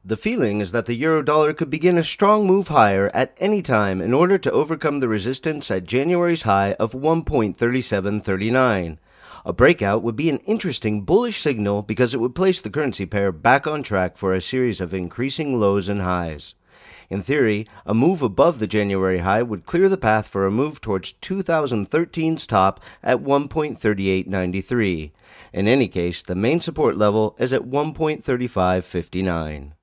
The feeling is that the euro-dollar could begin a strong move higher at any time in order to overcome the resistance at January's high of 1.3739. A breakout would be an interesting bullish signal because it would place the currency pair back on track for a series of increasing lows and highs. In theory, a move above the January high would clear the path for a move towards 2013's top at 1.3893. In any case, the main support level is at 1.3559.